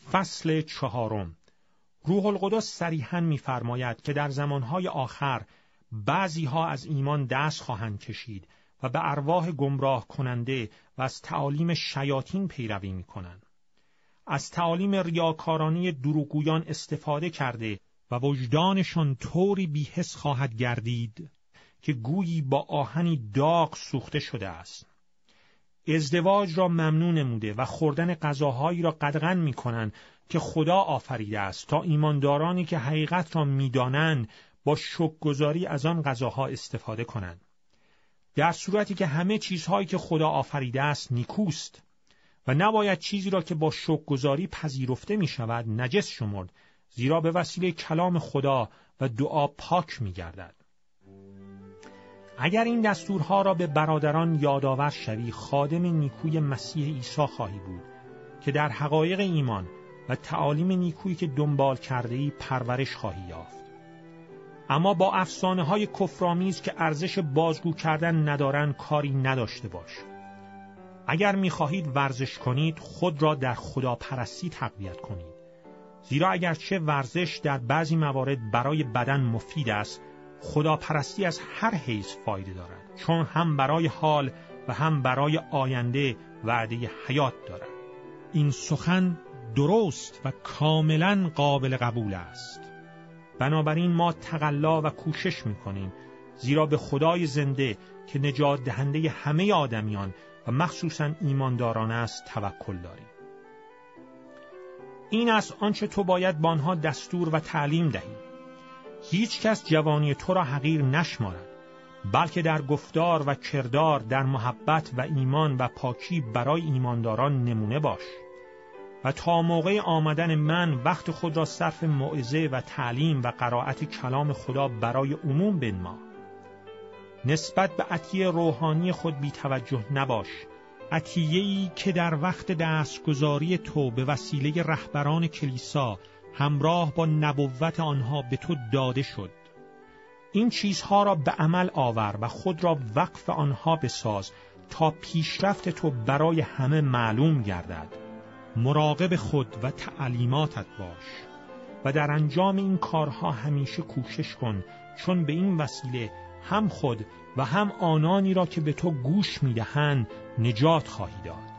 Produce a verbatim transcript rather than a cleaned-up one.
فصل چهارم. روح القدس صریحاً می‌فرماید که در زمانهای آخر بعضی‌ها از ایمان دست خواهند کشید و به ارواح گمراه کننده و از تعالیم شیاطین پیروی می‌کنند. از تعالیم ریاکارانه دروغگویان استفاده کرده و وجدانشان طوری بی‌حس خواهد گردید که گویی با آهنی داغ سوخته شده است. ازدواج را ممنوع نموده و خوردن غذاهایی را قدغن می‌کنند که خدا آفریده است تا ایماندارانی که حقیقت را می‌دانند با شکرگزاری از آن غذاها استفاده کنند. در صورتی که همه چیزهایی که خدا آفریده است نیکوست و نباید چیزی را که با شکرگزاری پذیرفته می‌شود نجس شمرد، زیرا به وسیله کلام خدا و دعا پاک می‌گردد. اگر این دستورها را به برادران یادآور شوی، خادم نیکوی مسیح عیسی خواهی بود که در حقایق ایمان و تعالیم نیکویی که دنبال کرده‌ای پرورش خواهی یافت. اما با افسانه‌های کفرآمیز که ارزش بازگو کردن ندارند کاری نداشته باش. اگر می‌خواهید ورزش کنید، خود را در خداپرستی تقویت کنید. زیرا اگرچه ورزش در بعضی موارد برای بدن مفید است، خداپرستی از هر حیث فایده دارد، چون هم برای حال و هم برای آینده وعده حیات دارد. این سخن درست و کاملا قابل قبول است. بنابراین ما تقلا و کوشش می‌کنیم، زیرا به خدای زنده که نجات دهنده همه آدمیان و مخصوصاً ایمانداران است توکل داریم. این است آنچه تو باید با آنها دستور و تعلیم دهی. هیچ کس جوانی تو را حقیر نشمارد، بلکه در گفتار و کردار، در محبت و ایمان و پاکی برای ایمانداران نمونه باش. و تا موقع آمدن من وقت خود را صرف موعظه و تعلیم و قرائت کلام خدا برای عموم بنما. نسبت به عطیه روحانی خود بی توجه نباش، عطیه‌ای که در وقت دستگزاری تو به وسیله رهبران کلیسا همراه با نبوت آنها به تو داده شد. این چیزها را به عمل آور و خود را وقف آنها بساز تا پیشرفت تو برای همه معلوم گردد. مراقب خود و تعلیماتت باش و در انجام این کارها همیشه کوشش کن، چون به این وسیله هم خود و هم آنانی را که به تو گوش می‌دهند نجات خواهی داد.